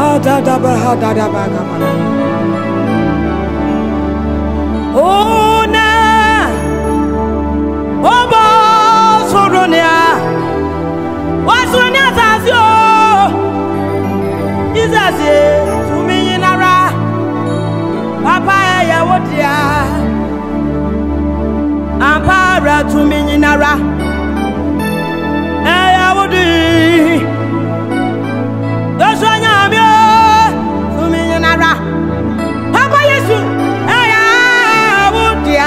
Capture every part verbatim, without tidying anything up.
da da ba da da ba ga ba. Oh na, oh ba soronia, wa soronia zazio. Jesus ye, tumi yinara, papa ya wodia, ampara tumi yinara, ya wodi. Papa Yesu, aya wudia.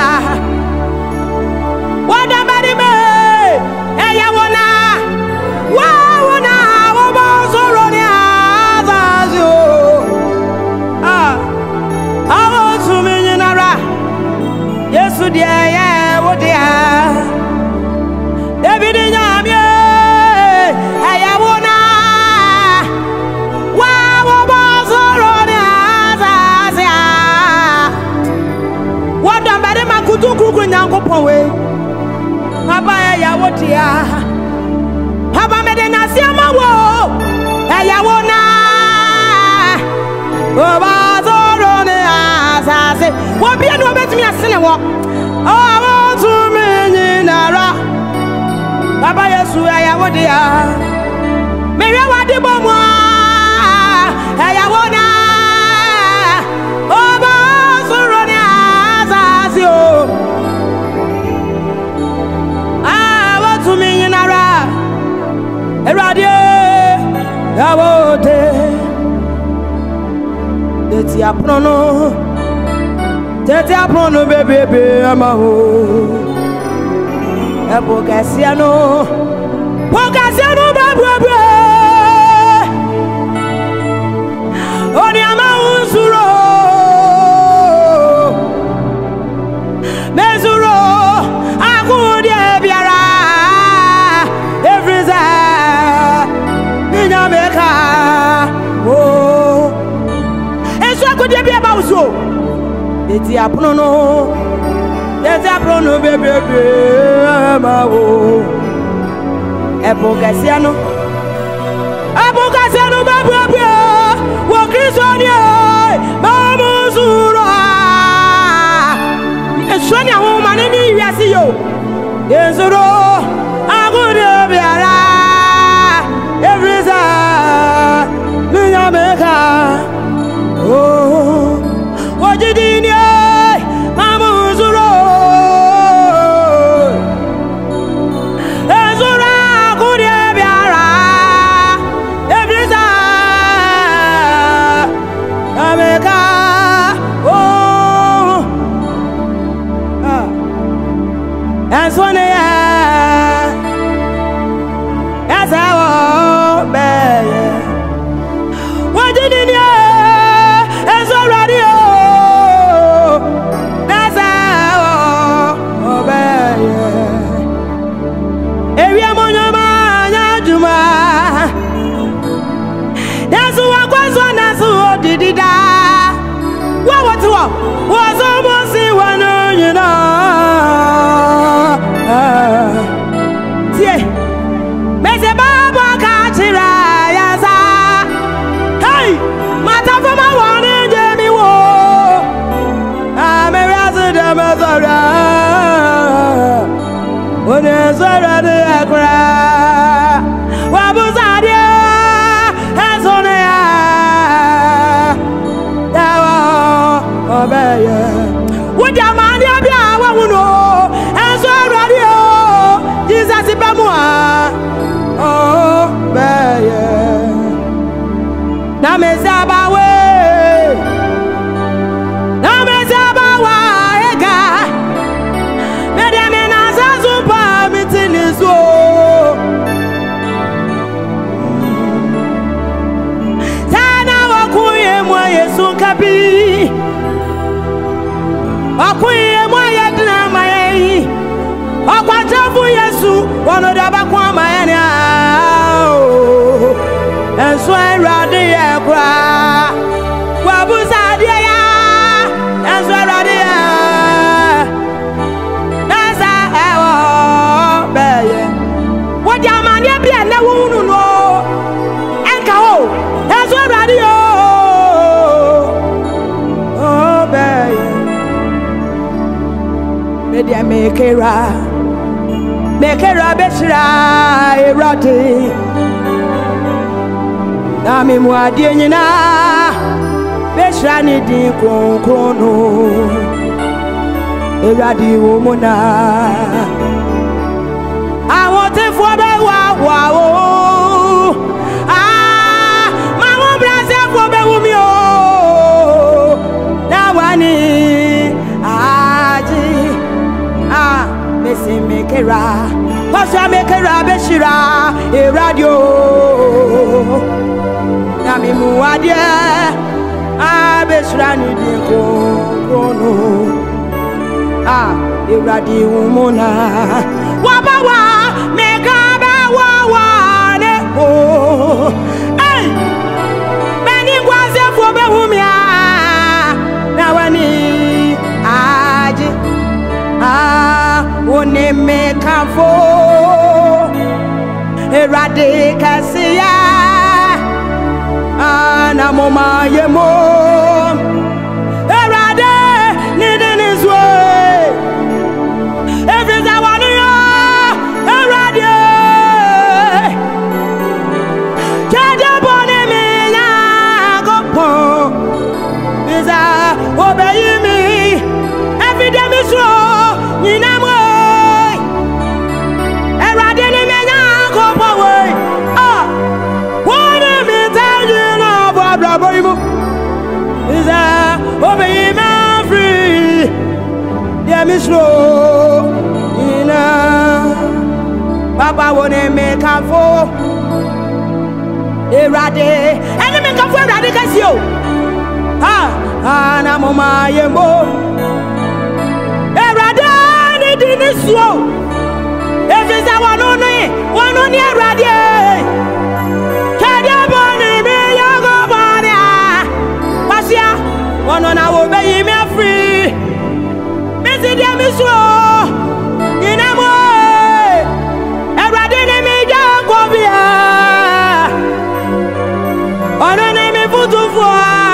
Wada bari me, aya wona, wa wona, wo bo soro ni azazio. Ah, awo tumi nyinara. Yesu dia aya wudia. David nyamye, aya wona. Kuku nyango powe Papa ya wotia Papa medena siama wo ya wona Oba zoro ne asase wo bia no betimi asene wo oh wo tumi nyinara Papa Yesu ya wodia Mewe wade bomwa ya wona Oba zoro ne asase o Erade yawote Teti aprono Teti aprono bebebe amaho Ebo kasiano Po kasiano bebebe Oni amahu suro Mezuro Akudi ebiara Everyza Meka oh Eso akodi bia ba uso Eti aprono Eti aprono bebebe ma wo Ebo kasiano Ebo kasiano bebebe wo Kristo ni mamu zuro Eso ni awon mane ni wiase yo Ezuro agodi biara Everyza Minya meka Oh Wajidini Mamu zuro Ezura Kudye biara Everyza Ameka Oh Ah Answane ya Dida Wa watu wa Wazomo si wano yina Tie Mese baba kachira yaza Hey Matafuma wane jemi wo Ame razu de mezora One zora de akra Wabuzadia Ezone Obeye Would ya man ya bia wa wuno Enso radio Jesus ibamwa Oh beye Na mezaba we Na mezaba wa ega Mede mena zazupa mitinizo Tana wakuye mwa Yesu kabi Akuye moye dina maye Akwachafu Yesu Wano daba kwa maye ni Enso enradi ye kwa Wabuza diya ya Enso enradi ye Nasa ewo Beye Wadi amani ebi ene wunu no Enka o Enso enradi yo mekera mekera beshira erade na me muadie nyina beshira ni din kronkrono erade wo mona awon te fo be wa wa o ah ma mo brase fo be wu mi o na wani aji ah mesi mekera pasha mekera beshira e radio na mi muadie ah beshira ni din krono ah e radio mona wa ba wa meka ba wa wa ne o hey beni gwaze fo be hu mi ah na wani aji ah one meka fo erade kasia ah na mo ma ye mo erade ni ni zwe every day one yo erade jaja bone mi na go po biza obey me every day mi so ni na mo erade ni me na go po we ah one mi tell you no bra bra you biza obey me free yeah mi slow ina baba wone me kafo erade eni me kafo erade kasi o ha ana mo ma yembo erade ni di ni so efiza wono ni wono ni erade kede boni mi yogo boni ah pasia wono na wo be yi me free mesi dia mi so ina mo erade ni mi jago bia ono ni mi futu fo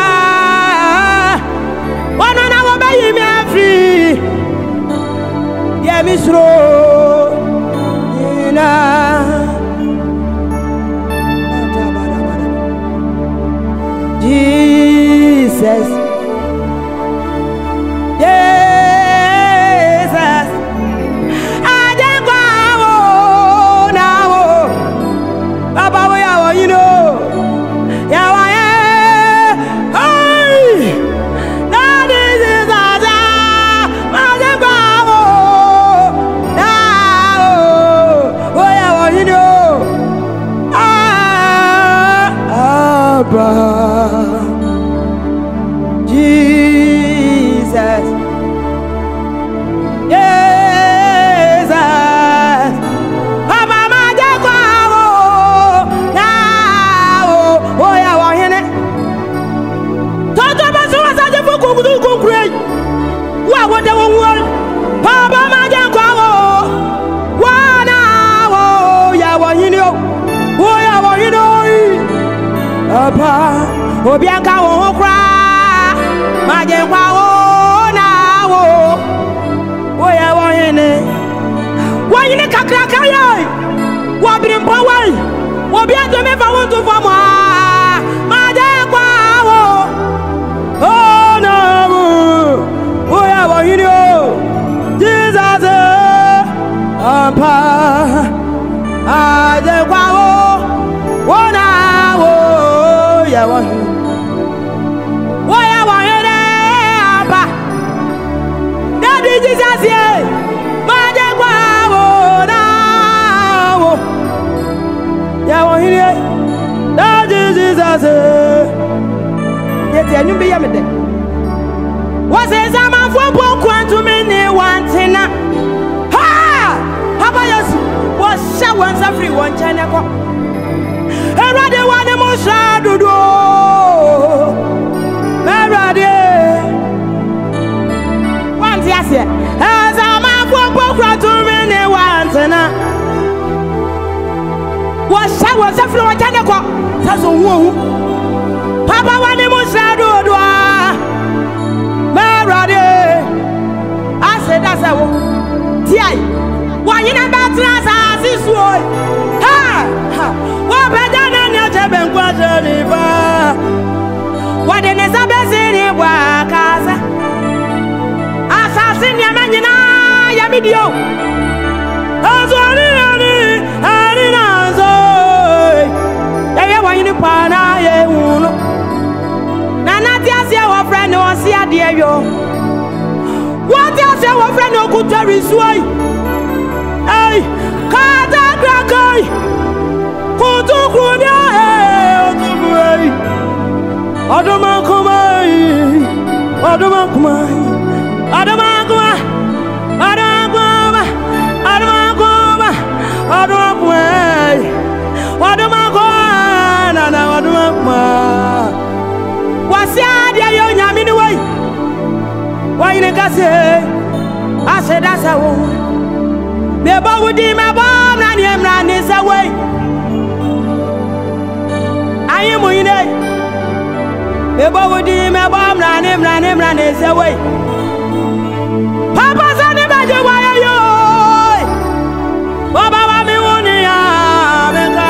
ono na wo be yi me free dia mi so ina Jesus Jesus adegwa wo na wo baba wo ya wo you know ya wa ye hey that is ada adegwa wo na wo ya wo you know ah abba Jesus Jesus Baba ma je kwa wo na wo o ya wo hene toto ba so sa je fu kuku kuku wa wo de wo wo Baba ma je kwa wo wa na wo ya wo hene o wo ya wo hene o Baba obi aka wo ho kra ma je kwa wo na wo wo ya wo hene wo yine kakra kaya wo birimpo wo wo bi ado me fa won to fa mo ma je kwa wo oh na wo wo ya wo hene o Jesus ampa a je kwa wo wo na wo ya wo hene Jesus ye ma je kwa wo na wo ya wo hire that Jesus ye ti anu bi ya me de wo se sama fo po kwantu me ni wantina ha haba yesu wo sha won sa free won chane ko erade wane mo sha dudu erade wanti as a man for program to me once na what shall was a flow at the clock says who Papa wani mo shadow do marade I said that's a nyina ya medio azori ani ani nazo ya ye wanyini pa na ye hunu na na ti ase wo friend o si ade yo what ase wo friend o kutari suai ai kada krakai kutu kunya e otuai adoma kumai adoma kumai adoma kuma adoma adoma kuma adoma kumai adoma kuma na na adoma kuma wasi ade yo nyame ni wai wai ne kase ase da sa wo me ba wudi me ba na ni emra ni sa wai ayi mu ine me ba wudi me ba mra ni mra ni mra ni sa wai papa sa ni ba je wa yo baba wa mi woni ya me ka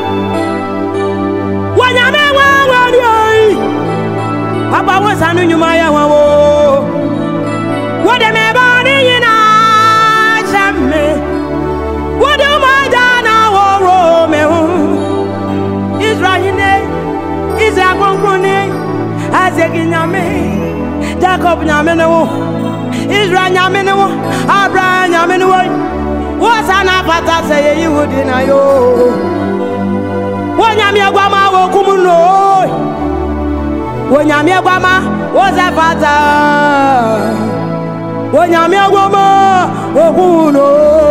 wanya me wa wa ni oi papa wa sa nu nyuma ya wa wo wo de me ba ni yina chame wo de ma da na wo ro me hu Israel ne Israel konkrone azegi nyame Jacob nyame ne wo Israel nyame ne wo Abraham nyame ne wo wo sana pata se ye wudi na yo wo nyame agwama wo kumuno wo nyame agwama wo za pata wo nyame agwama wo kumuno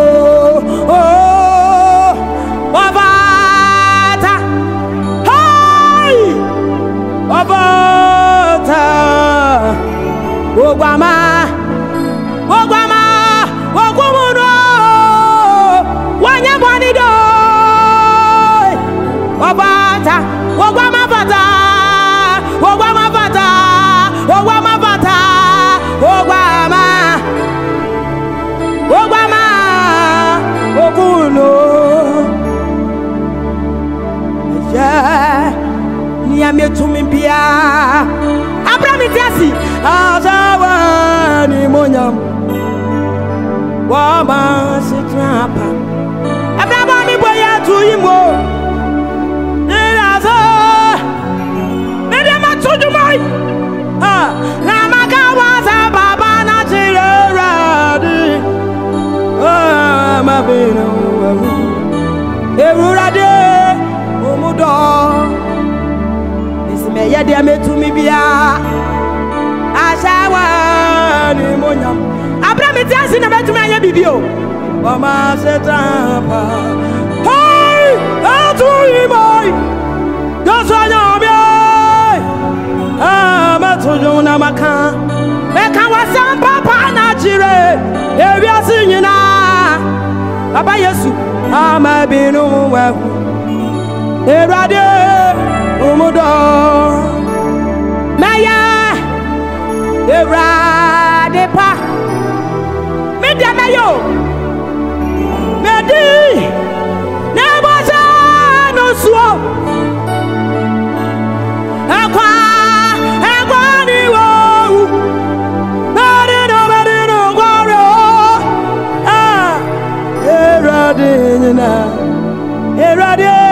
oh wabata hey wabata wo gwama wo gwama wo kumuno wanya boni do wabata wo gwama bata wo gwama bata wo gwama bata wo gwama wo gwama wo kuno yeah ni ametumi bia abramitiasi azawa ni monyam wa ma sitrapa abraba mi boya tu yimo irazo mede matujumai ah na magawa za baba na tireradi ah ma bino erurade omudo isime yede ametumi bia asawa ni monyam abramiti asi na betumi anya bibio mama setapa hey atu imai dosanya mi ah matuju na maka meka wasam papa na jire ewi asi nyina baba yesu ama binu wa erade umudo maya erade pa media mayo medi nebo sa no suo akwa akwa ni wo bari no bari no gwaro ah erade nyina erade